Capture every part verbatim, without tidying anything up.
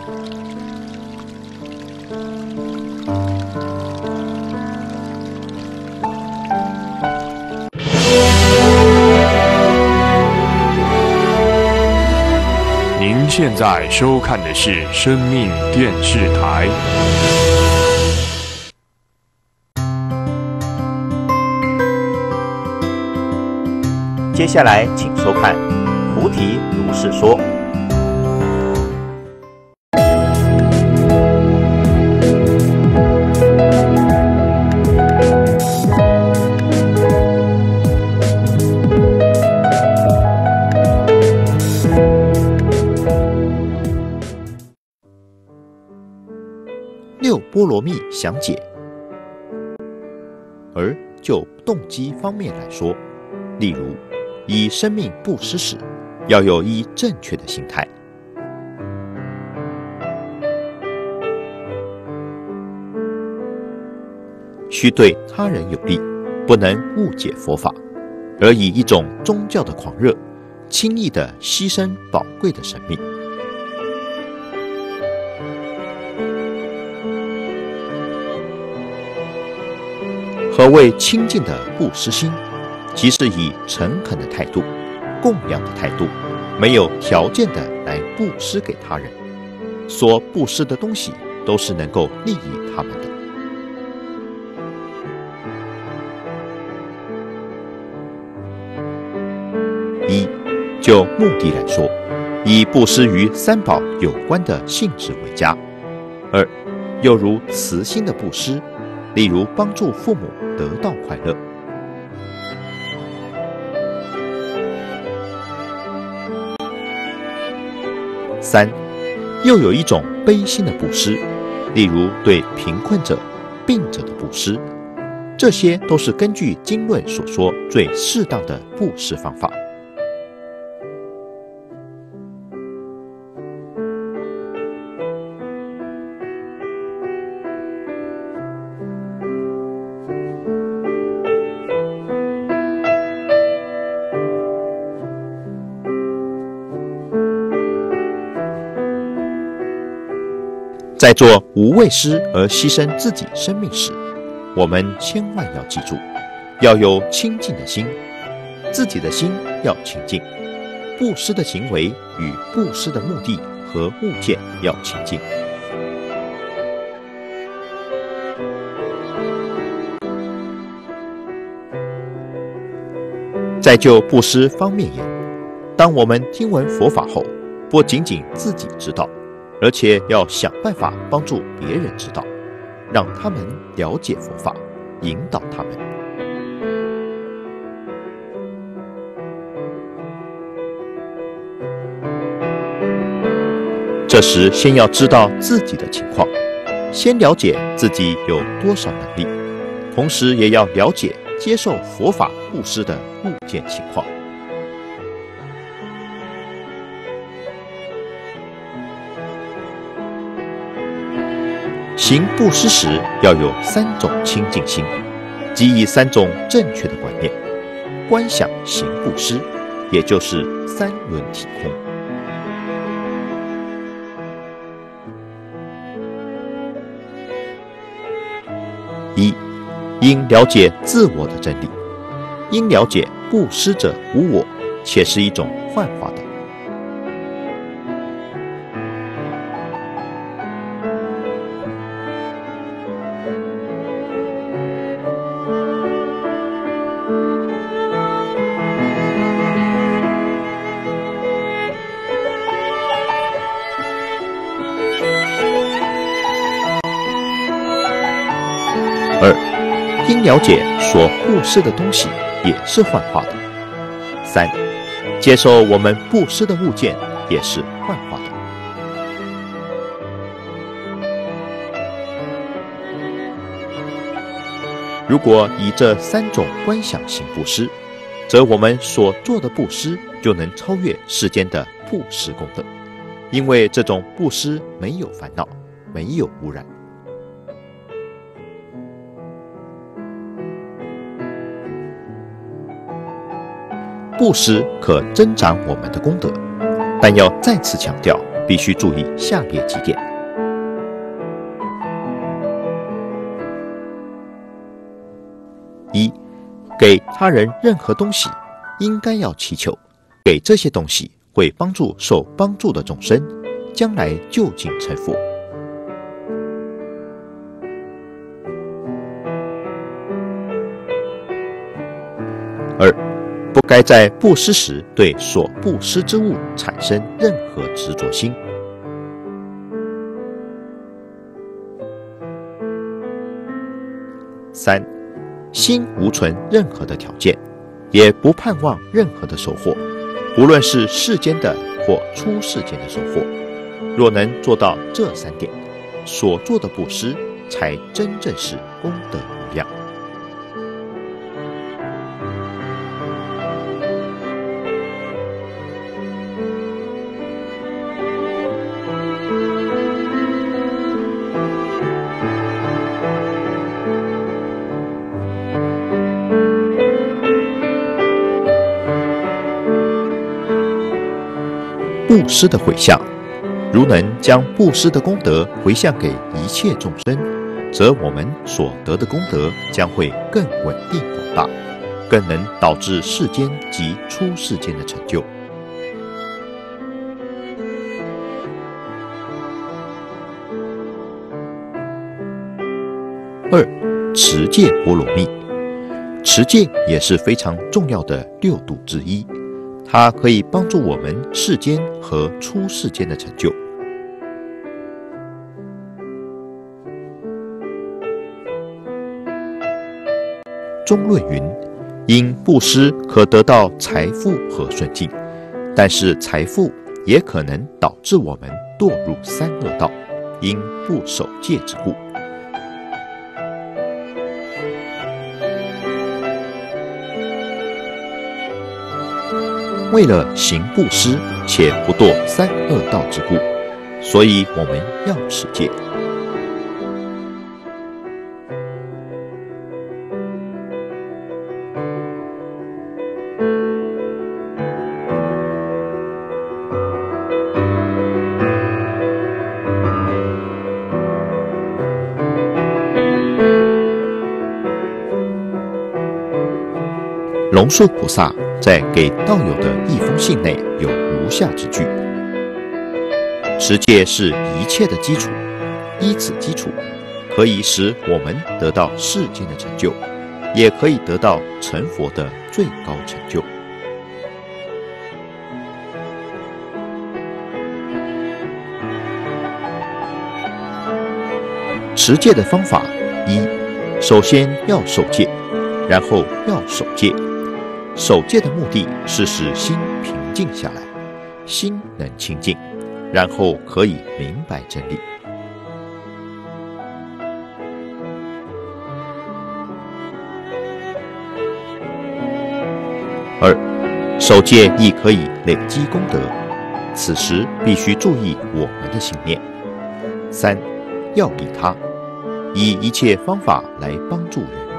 您现在收看的是生命电视台。 接下来，请收看《菩提如是说》。六波罗蜜详解。而就动机方面来说，例如以生命布施时，要有一正确的心态。须对他人有利，不能误解佛法，而以一种宗教的狂热，轻易地牺牲宝贵的生命。何谓清净的布施心？即是以诚恳的态度、供养的态度，没有条件的来布施给他人，所布施的东西都是能够利益他们的。一，就目的来说，以布施与三宝有关的性质为佳。二，又如慈心的布施，例如帮助父母得到快乐。三，又有一种悲心的布施，例如对贫困者、病者的布施，这些都是根据经论所说最适当的布施方法。在做无畏施而牺牲自己生命时，我们千万要记住，要有清净的心，自己的心要清净，布施的行为与布施的目的和物件要清净。在就布施方面言，当我们听闻佛法后，不仅仅自己知道，而且要想办法帮助别人知道，让他们了解佛法，引导他们。这时先要知道自己的情况，先了解自己有多少能力，同时也要了解接受佛法布施的物件情况。行布施时要有三种清净心，即以三种正确的观念观想行布施，也就是三轮体空。一，应了解自我的真理，应了解布施者无我，且是一种幻化的。二，应了解所布施的东西也是幻化的。三，接受我们布施的物件也是幻化的。如果以这三种观想行布施，则我们所做的布施就能超越世间的布施功德，因为这种布施没有烦恼，没有污染。布施可增长我们的功德，但要再次强调， 必须注意下列几点：一、给他人任何东西，应该要祈求，给这些东西会帮助受帮助的众生，将来就近成佛。二、不该在布施时对所布施之物产生任何执着心。三、心无存任何的条件，也不盼望任何的收获，无论是世间的或出世间的收获。若能做到这三点，所做的布施才真正是功德无量。布施的回向，如能将布施的功德回向给一切众生，则我们所得的功德将会更稳定广大，更能导致世间及出世间的成就。二、持戒波罗蜜，持戒也是非常重要的六度之一。它可以帮助我们世间和出世间的成就。中论云：因布施可得到财富和顺境，但是财富也可能导致我们堕入三恶道，因不守戒之故。为了行布施且不堕三恶道之故，所以我们要持戒。龙树菩萨在给道友的一封信内有如下之句：持戒是一切的基础，依此基础，可以使我们得到世间的成就，也可以得到成佛的最高成就。持戒的方法一，首先要守戒，然后要守戒。守戒的目的是使心平静下来，心能清净，然后可以明白真理。二，守戒亦可以累积功德，此时必须注意我们的信念。三，要利他，以一切方法来帮助人。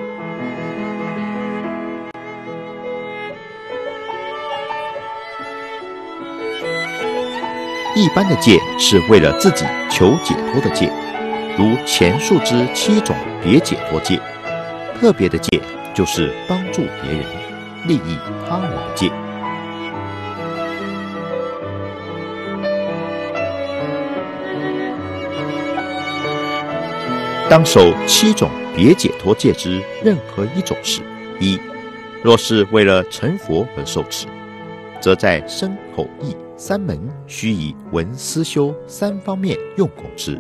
一般的戒是为了自己求解脱的戒，如前述之七种别解脱戒。特别的戒就是帮助别人、利益他人的戒。当守七种别解脱戒之任何一种时，一，若是为了成佛而受持，则在身口意三门须以闻思修三方面用功之。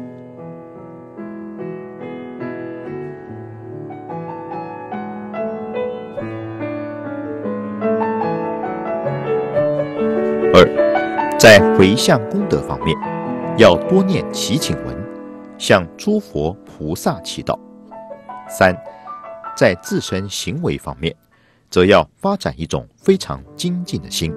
二，在回向功德方面，要多念祈请文，向诸佛菩萨祈祷。三，在自身行为方面，则要发展一种非常精进的心。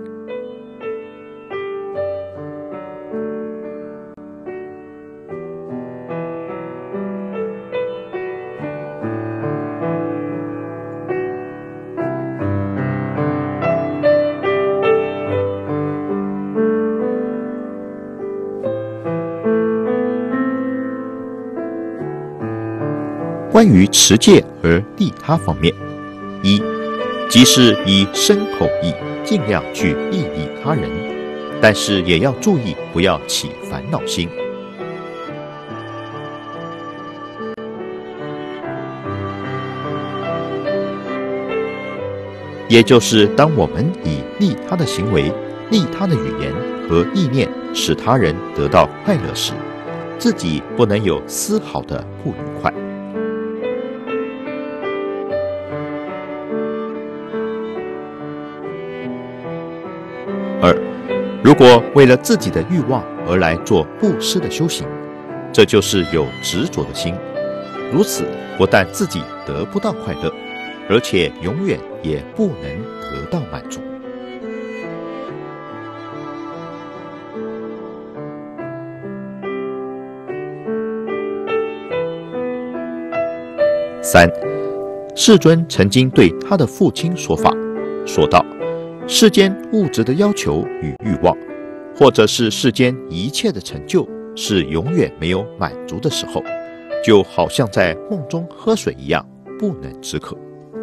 关于持戒而利他方面，一，即是以身口意尽量去利益他人，但是也要注意不要起烦恼心。也就是当我们以利他的行为、利他的语言和意念使他人得到快乐时，自己不能有丝毫的不愉快。二，如果为了自己的欲望而来做布施的修行，这就是有执着的心。如此不但自己得不到快乐，而且永远也不能得到满足。三，世尊曾经对他的父亲说法，说道：世间物质的要求与欲望，或者是世间一切的成就，是永远没有满足的时候，就好像在梦中喝水一样，不能止渴。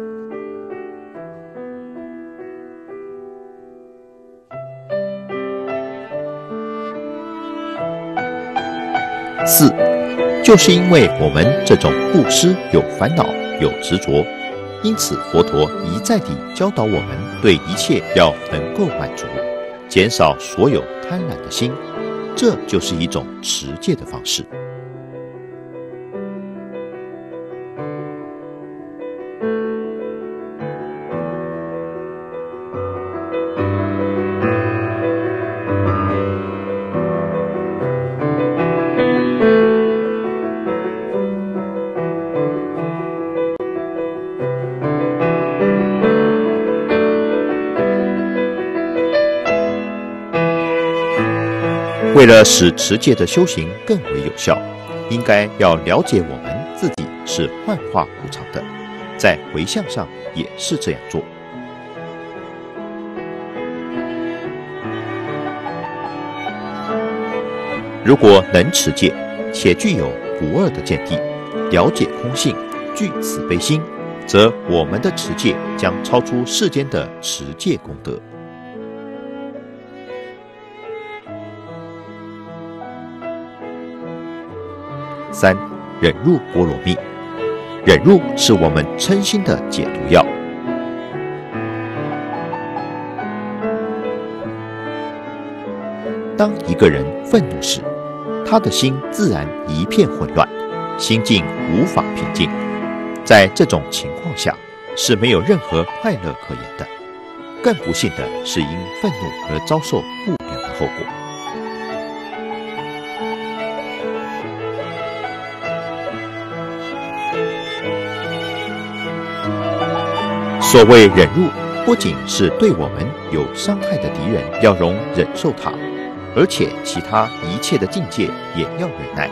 四，就是因为我们这种布施有烦恼、有执着，因此佛陀一再地教导我们对一切要能够满足，减少所有贪婪的心，这就是一种持戒的方式。为了使持戒的修行更为有效，应该要了解我们自己是幻化无常的，在回向上也是这样做。如果能持戒，且具有不二的见地，了解空性，具慈悲心，则我们的持戒将超出世间的持戒功德。三，忍辱波罗蜜。忍辱是我们嗔心的解毒药。当一个人愤怒时，他的心自然一片混乱，心境无法平静。在这种情况下，是没有任何快乐可言的。更不幸的是，因愤怒而遭受不良的后果。所谓忍辱，不仅是对我们有伤害的敌人要容忍受它，而且其他一切的境界也要忍耐。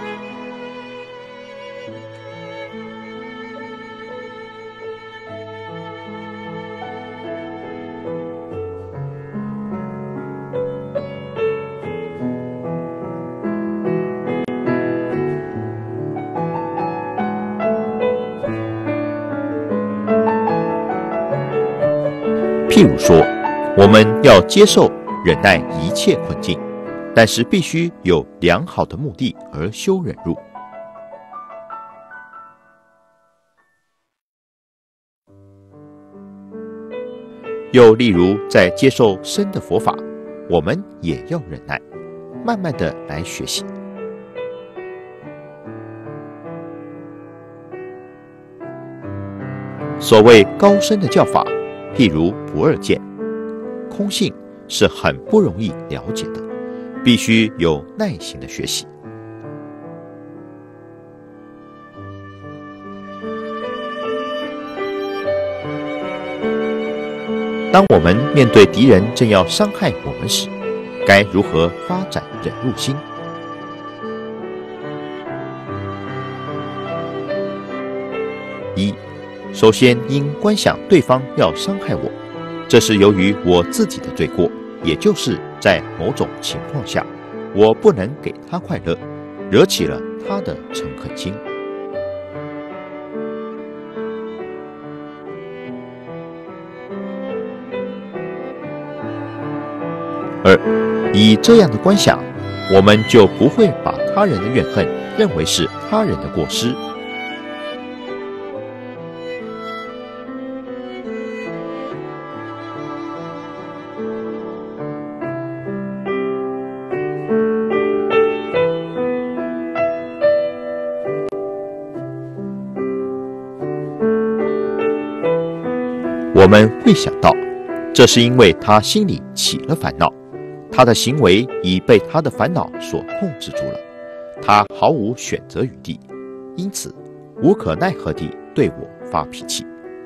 譬如说，我们要接受忍耐一切困境，但是必须有良好的目的而修忍辱。又例如，在接受生的佛法，我们也要忍耐，慢慢的来学习。所谓高深的教法，譬如不二见、空性，是很不容易了解的，必须有耐心的学习。当我们面对敌人正要伤害我们时，该如何发展忍辱心？一，首先应观想对方要伤害我，这是由于我自己的罪过，也就是在某种情况下，我不能给他快乐，惹起了他的诚恳心。 以这样的观想，我们就不会把他人的怨恨认为是他人的过失。我们会想到，这是因为他心里起了烦恼，他的行为已被他的烦恼所控制住了，他毫无选择余地，因此无可奈何地对我发脾气。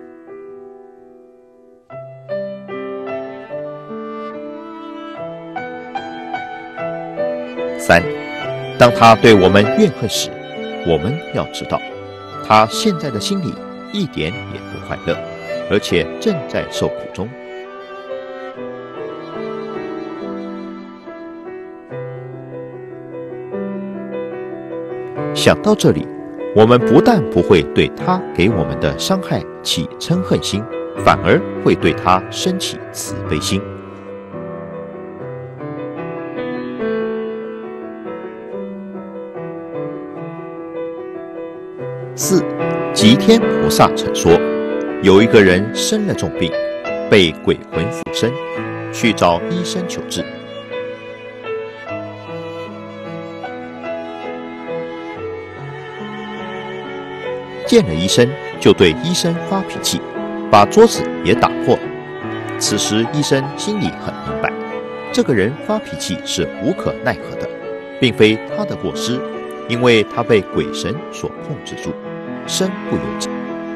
三，当他对我们怨恨时，我们要知道，他现在的心里一点也不快乐，而且正在受苦中。想到这里，我们不但不会对他给我们的伤害起嗔恨心，反而会对他升起慈悲心。四，吉天菩萨曾说，有一个人生了重病，被鬼魂附身，去找医生求治。见了医生，就对医生发脾气，把桌子也打破了。此时医生心里很明白，这个人发脾气是无可奈何的，并非他的过失，因为他被鬼神所控制住，身不由己。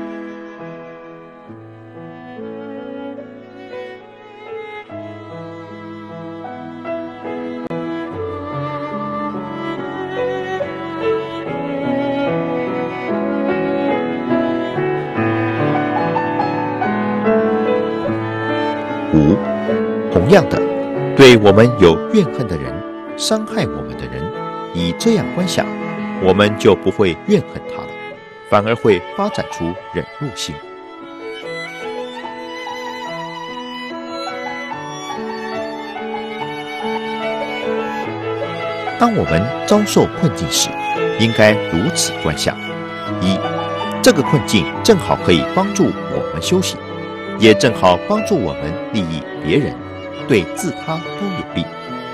五，同样的，对我们有怨恨的人，伤害我们的人，以这样观想，我们就不会怨恨他了，反而会发展出忍辱心。当我们遭受困境时，应该如此观想：一，这个困境正好可以帮助我们修行，也正好帮助我们利益别人，对自他都有利。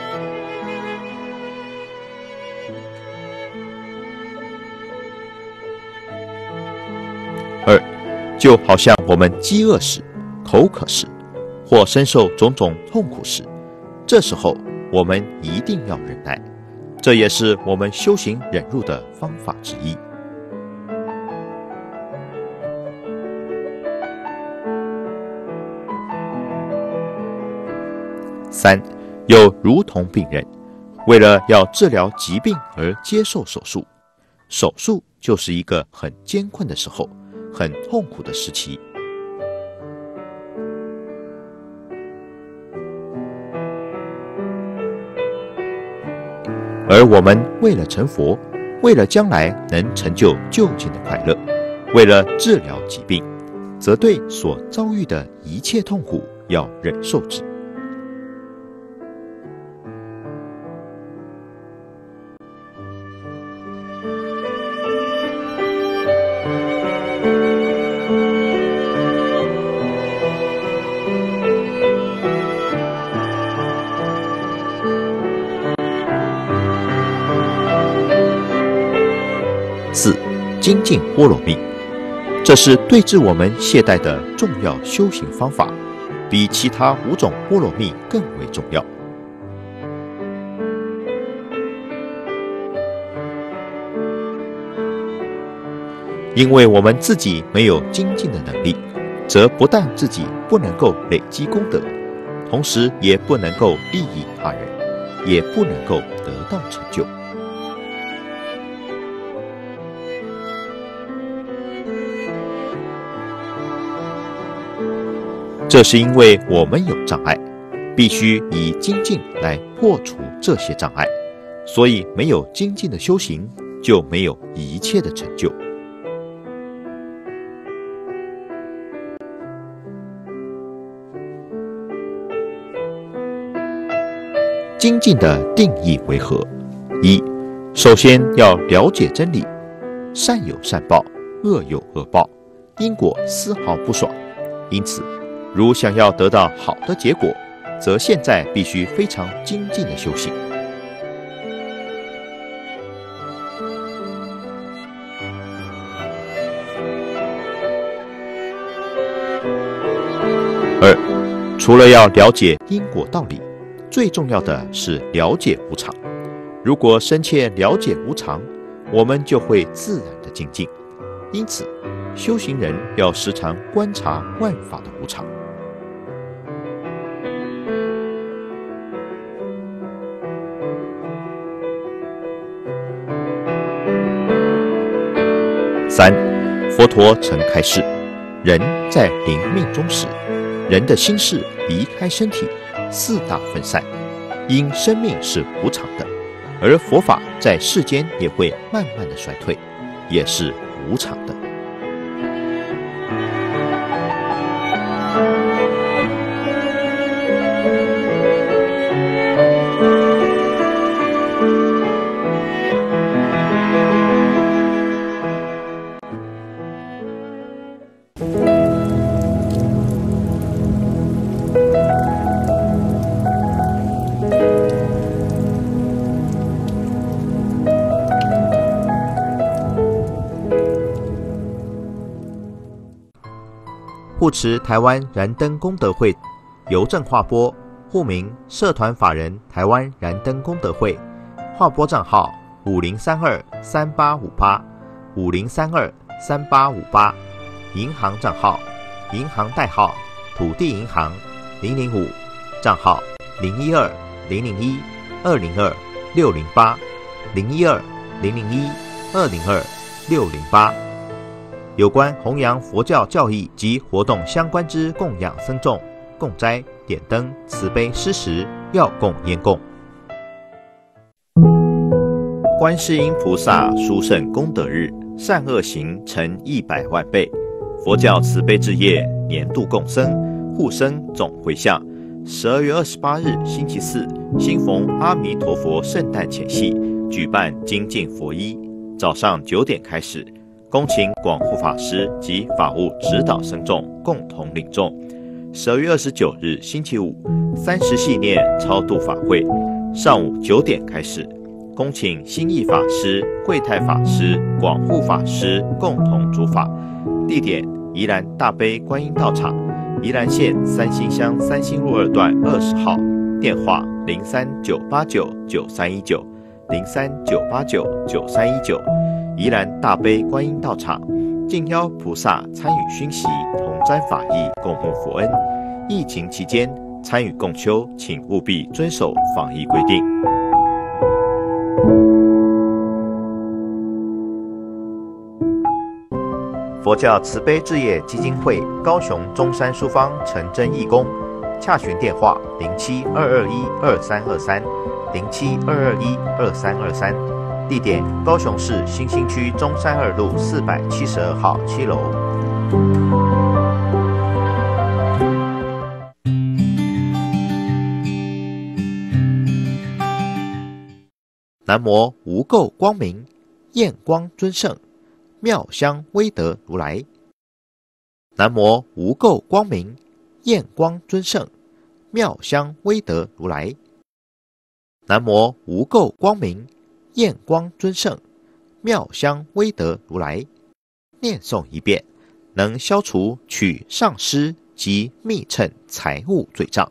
二，就好像我们饥饿时、口渴时，或深受种种痛苦时，这时候我们一定要忍耐，这也是我们修行忍辱的方法之一。三，又如同病人为了要治疗疾病而接受手术，手术就是一个很艰困的时候，很痛苦的时期。而我们为了成佛，为了将来能成就究竟的快乐，为了治疗疾病，则对所遭遇的一切痛苦要忍受之。四，精进波罗蜜，这是对治我们懈怠的重要修行方法，比其他五种波罗蜜更为重要。因为我们自己没有精进的能力，则不但自己不能够累积功德，同时也不能够利益他人，也不能够得到成就。这是因为我们有障碍，必须以精进来破除这些障碍，所以没有精进的修行，就没有一切的成就。 精进的定义为何？一、首先要了解真理，善有善报，恶有恶报，因果丝毫不爽。因此，如想要得到好的结果，则现在必须非常精进的修行。二、除了要了解因果道理，最重要的是了解无常。如果深切了解无常，我们就会自然的精进。因此，修行人要时常观察万法的无常。三、佛陀曾开示，人在临命终时，人的心事离开身体，四大分散，因生命是无常的，而佛法在世间也会慢慢的衰退，也是无常的。护持台湾燃灯功德会邮政划拨，户名社团法人台湾燃灯功德会，划拨账号五零三二三八五八五零三二三八五八，银行账号银行代号土地银行零零五，账号零一二零零一二零二六零八零一二零零一二零二六零八。有关弘扬佛教教义及活动相关之供养僧众、供斋、点灯、慈悲施食、要供烟供。观世音菩萨殊胜功德日，善恶行成一百万倍。佛教慈悲之夜年度共僧护生总回向。十二月二十八日星期四，新逢阿弥陀佛圣诞前夕，举办精进佛衣，早上九点开始。恭请广护法师及法务指导僧众共同领众。十二月二十九日星期五，三十系念超度法会，上午九点开始。恭请心意法师、慧泰法师、广护法师共同主法。地点：宜兰大悲观音道场，宜兰县三星乡三星路二段二十号。电话：零三九八九九三一九零三九八九九三一九。宜兰大悲观音道场，敬邀菩萨参与熏习，同沾法益，共沐佛恩。疫情期间参与共修，请务必遵守防疫规定。佛教慈悲置业基金会高雄中山书坊陈真义工，洽询电话零七二二一二三二三零七二二一二三二三。地点：高雄市新兴区中山二路四百七十二号七楼。南无无垢光明焰光尊胜妙香威德如来。南无无垢光明焰光尊胜妙香威德如来。南无无垢光明焰光尊胜妙香威德如来。念诵一遍，能消除取上施及密乘财物罪障。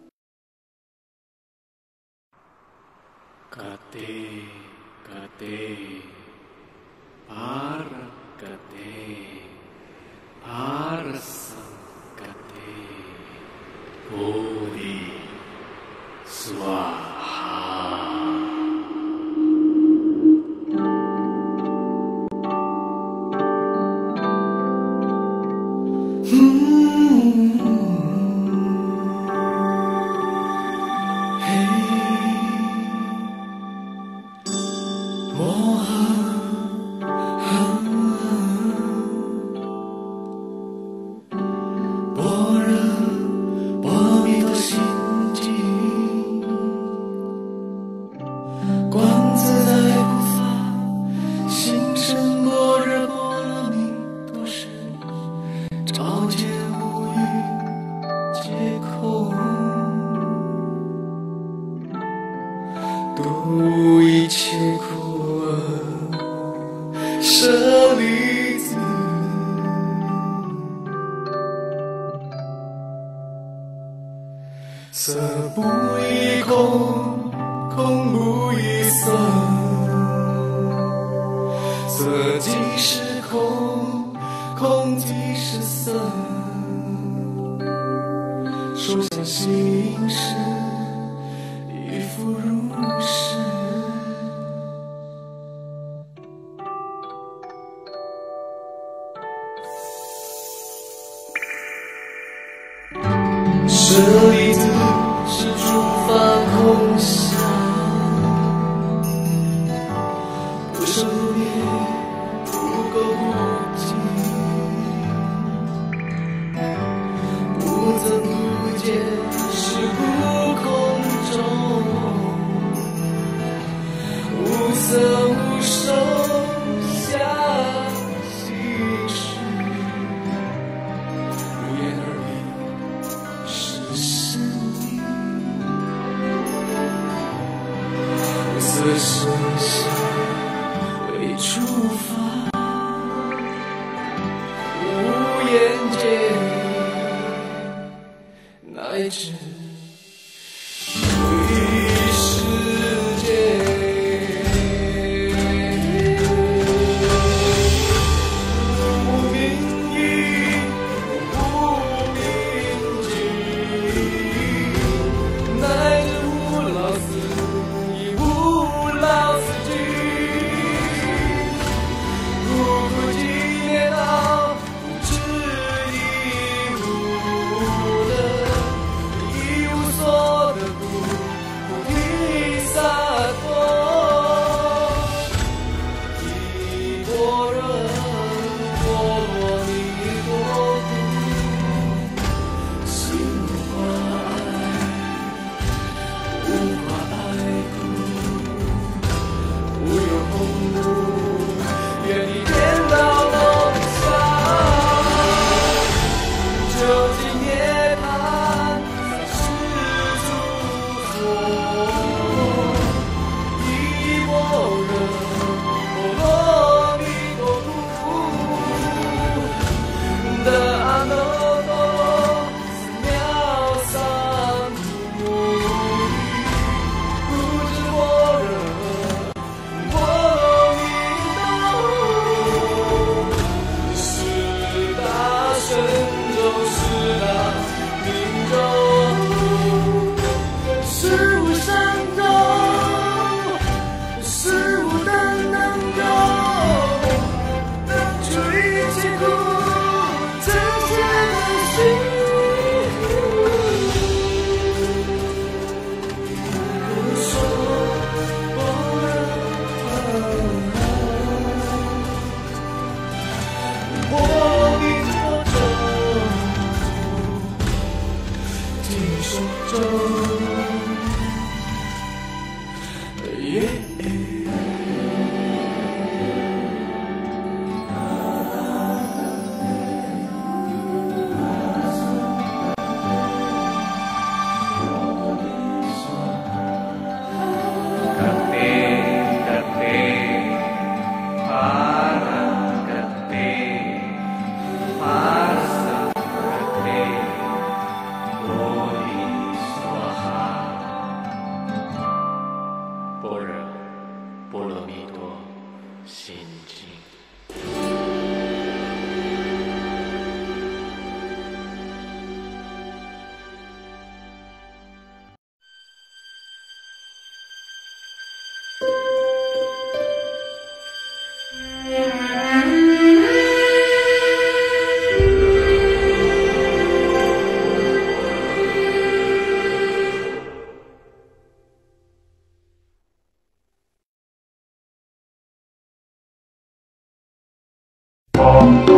Kate, kate, para kate, para sang kate, Bodhi Swaha。 舍利子，色不异空，空不异色，色即是空，空即是色，说相行识，亦复如是。舍利子，是诸法空相，不生不灭，不垢不净，不增不减，是故空中，无色无受，相行识，无言而明，是深意。无色声香为诸法，无眼界，乃至于世界。无明意，无明尽，乃至无老死，亦无老死尽。无苦集灭道，无智亦无得，一无所得故，菩提萨埵。依般若波罗蜜多故，心无挂碍，无挂碍故，无有空故，愿以颠倒梦想，究竟涅槃，三世诸佛。依般若波罗蜜多故，得阿耨多妙三菩提。不知般若波罗蜜多，是大神咒，是大明咒，是无上咒，是无等等咒，除一切苦，真现行。说般若蜜多咒，听说咒。耶般若波罗蜜多心经。 我